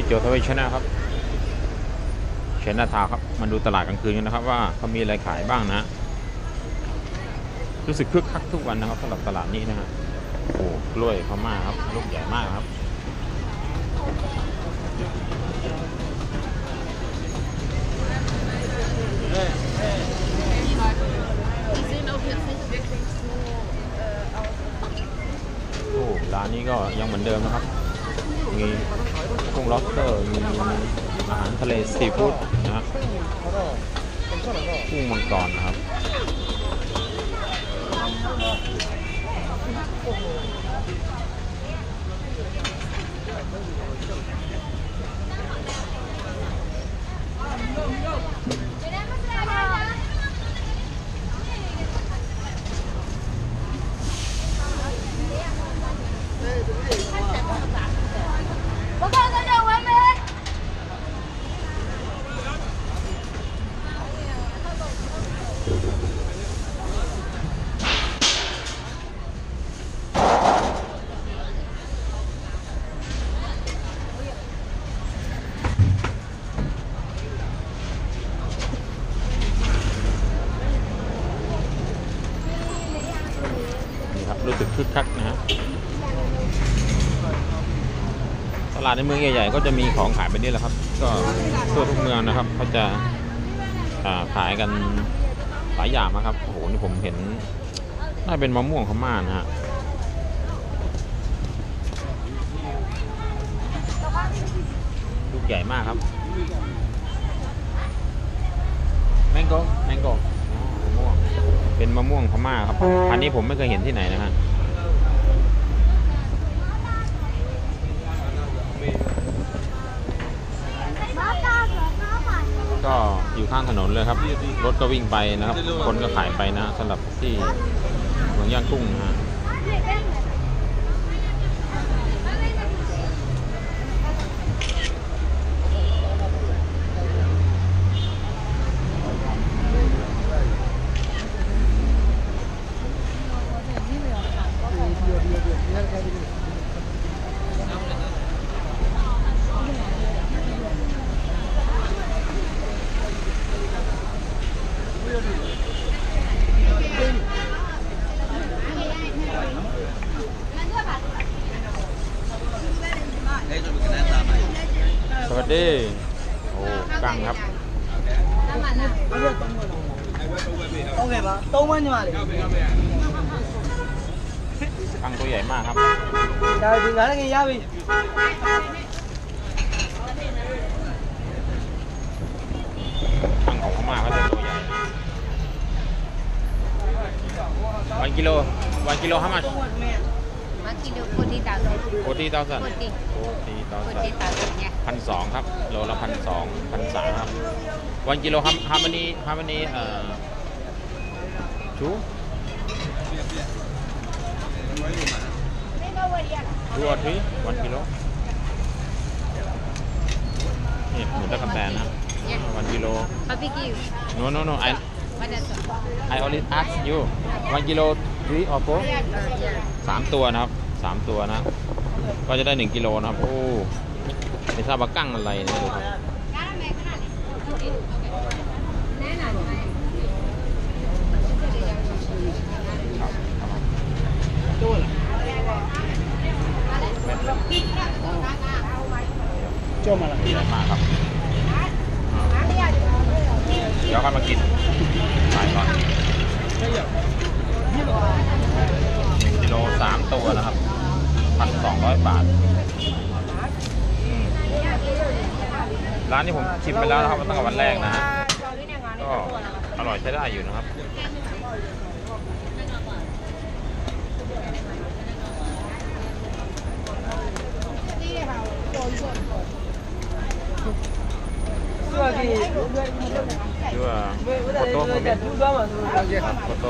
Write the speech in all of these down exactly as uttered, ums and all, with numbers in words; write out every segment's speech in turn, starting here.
โจทวีชนะครับเชนนาทาวครับมาดูตลาดกลางคืนกันนะครับว่าเขามีอะไรขายบ้างนะรู้สึกคึกคักทุกวันนะครับสำหรับตลาดนี้นะฮะโอ้กล้วยพม่าครับลูกใหญ่มากครับโอ้ร้านนี้ก็ยังเหมือนเดิมนะครับมีกุ้งล็อบสเตอร์มีอาหารทะเลซีฟู้ดนะฮะกุ้งมังกรนะครับรู้สึกคึกคักนะฮะตลาดในเมืองใหญ่ๆก็จะมีของขายแบบนี้แหละครับก็ทั่วทุกเมืองนะครับเขาจะขายกันหลายอย่างนะครับโอ้โหนี่ผมเห็นน่าเป็นมะม่วงพม่านะฮะลูกใหญ่มากครับแมงโก้แมงโก้มะม่วงเป็นมะม่วงพม่าครับอันนี้ผมไม่เคยเห็นที่ไหนนะฮะก็อยู่ข้างถนนเลยครับรถก็วิ่งไปนะครับคนก็ขายไปนะสำหรับที่เมืองย่างกุ้งนะฮะสวัสดีโอ้กั้งครับโอเคปะต้มมันมาเลยกั้งตัวใหญ่มากครับได้ถึงแล้วไงย่าพี่กั้งของพม่าก็จะตัวใหญ่วันกิโลวันกิโลhow much one kilo forty thousand forty thousand forty thousand พันสองครับโลละพันสองพันสามครับวันกิโลครับ how many how many เอ่อ two two or three one kilo นี่หมูตะกั่วแตนนะครับ one kilo barbecue no no no I I only ask you one kilo three or four สามตัวนะครับสามตัวนะก็จะได้หนึ่งกิโลนะครับโอ้ไม่ทราบว่ากั้งอะไรนะดูครับโจ้มาละใหญ่มากครับเดี๋ยวค่อยมากินถ่ายก่อนกิโลสามตัวนะครับพันสองร้อยบาทร้านนี้ผมชิมไปแล้วนะครับตั้งแต่วันแรกนะฮะก็อร่อยใช้ได้อยู่นะครับชื่อว่าโฟโต้โฟเมนโฟโต้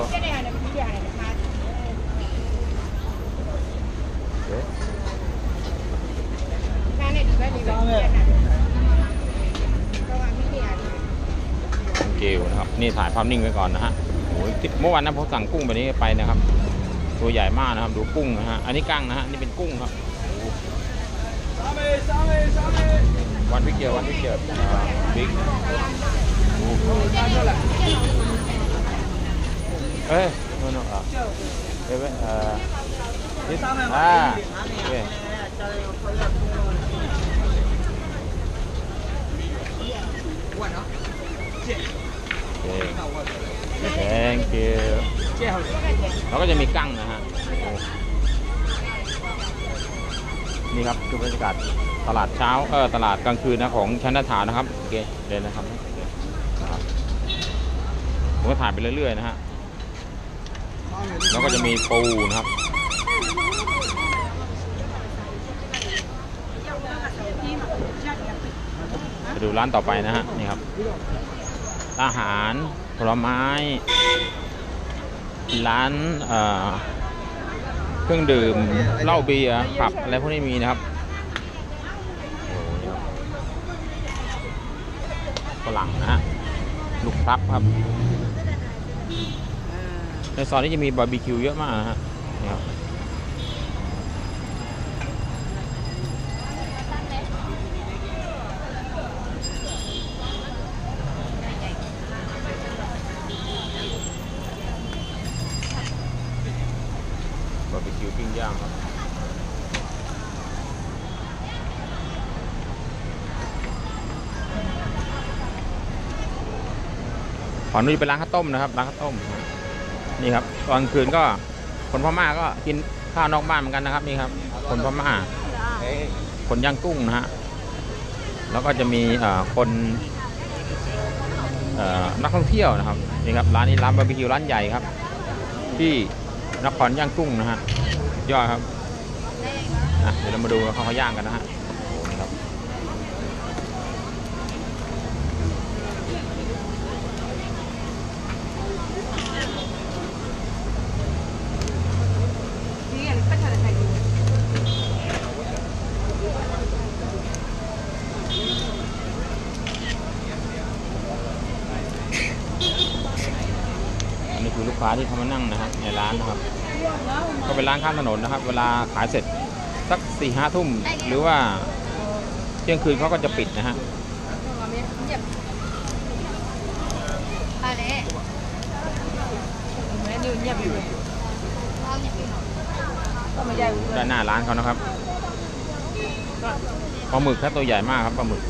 เกลนะครับนี่ถ่ายภาพนิ่งไว้ก่อนนะฮะโอ้ยเมื่อวานนะผมสั่งกุ้งแบบนี้ไปนะครับตัวใหญ่มากนะครับดูกุ้งนะฮะอันนี้กั้งนะฮะนี่เป็นกุ้งครับวันพิกเกียววันพิกเกียวบิ๊กเอ้ยโน่นอ่ะเอ้ยเอ่อนี่อ่าโอเค thank you แล้วก็จะมีกั้งนะฮะนี่ครับคือบรรยากาศตลาดเช้าเออตลาดกลางคืนนะของชันทานะครับโอเคเดินนะครับนะครับผมก็ถ่ายไปเรื่อยๆนะฮะแล้วก็จะมีปูนะครับไปดูร้านต่อไปนะฮะนี่ครับอาหารผลไม้ร้านเอ่อเครื่องดื่มเหล้าเบียร์ผับอะไรพวกนี้มีนะครับฝรั่งนะฮะลูกพลับครับในซอยนี้จะมีบาร์บีคิวเยอะมากนะฮะนี่ครับบาร์บีคิวปิ้งย่างครับฝั่งนู้นจะเป็นร้านข้าวต้มนะครับร้านข้าวต้มนี่ครับตอนคืนก็คนพม่าก็กินข้าวนอกบ้านเหมือนกันนะครับนี่ครับคนพม่าคนย่างกุ้งนะฮะแล้วก็จะมีคนนักท่องเที่ยวนะครับนี่ครับร้านนี้ร้านบาร์บีคิวร้านใหญ่ครับที่นครย่างกุ้งนะฮะยอดครับอ่ะเดี๋ยวเรามาดูเขาเขาย่างกันนะฮะนี่ครับนี่คือลูกค้าที่เขามานั่งนะครับในร้านนะครับก็เป็นร้านข้างถนนนะครับเวลาขายเสร็จสักสี่ห้าทุ่มหรือว่าเที่ยงคืนเขาก็จะปิดนะฮะด้านหน้าร้านเขานะครับปลาหมึกแค่ตัวใหญ่มากครับปลาหมึก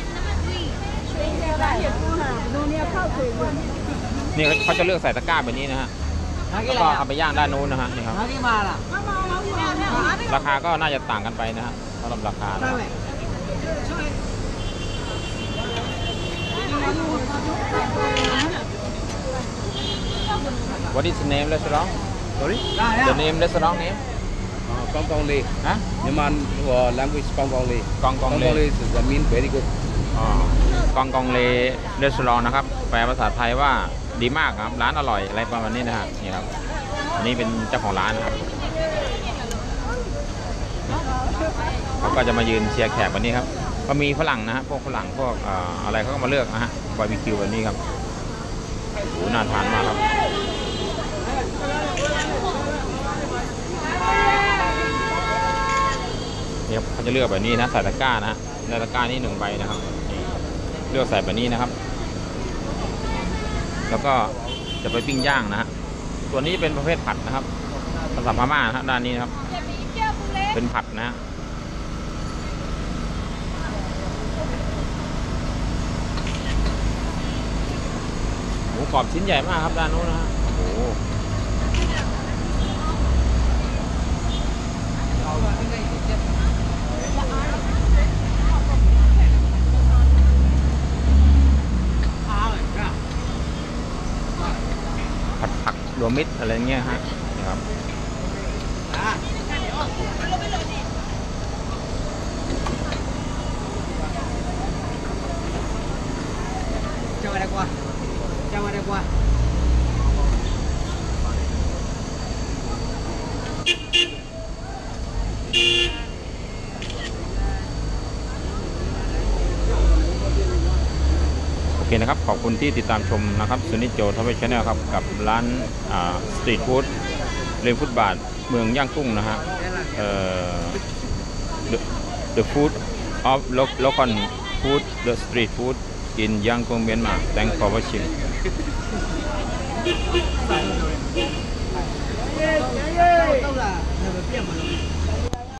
นี่เขาจะเลือกใส่ตะกร้าแบบนี้นะฮะแล้วก็เอาไปย่างด้านนู้นนะฮะนี่ครับราคาก็น่าจะต่างกันไปนะฮะสำหรับราคานะ What is the name restaurant? Sorry? The name restaurant name? Uh, Kong Kong Lee. Huh? Myanmar uh, language Kong Kong Lee. Kong Kong Kong Lee. Kong Lee is the mean very good. อ๋อกองกองเลเรสลองนะครับแปลภาษาไทยว่าดีมากครับร้านอร่อยอะไรประมาณนี้นะฮะนี่ครับอันนี้เป็นเจ้าของร้านนะครับเขาก็จะมายืนเชียร์แขกวันนี้ครับก็มีฝรั่งนะฮะพวกฝรั่งพวกเอ่ออะไรเขาก็มาเลือกนะฮะบาร์บีคิวแบบนี้ครับโอ้น่าทานมากครับนี่ครับเขาจะเลือกแบบนี้นะใส่ตะกร้านะฮะในตะกร้านี้หนึ่งใบนะครับเลือกใส่แบบนี้นะครับแล้วก็จะไปปิ้งย่างนะฮะส่วนนี้เป็นประเภทผัดนะครับภาษาพม่านะฮะด้านนี้นะครับเป็นผัดนะฮะหมูกรอบชิ้นใหญ่มากครับด้านนู้นนะฮะโอ้โหผัดผักรวมมิตรอะไรเงี้ยฮะนี่ครับจะมาได้กว่าจะมาได้กว่าโอเคนะครับขอบคุณที่ติดตามชมนะครับซูนิโจทวีชแนลครับกับร้านสตรีทฟู้ดริมฟุตบาทเมืองย่างกุ้งนะฮะเอ่อ the food of lo- local food the street food in Yangon Myanmar thanks for watching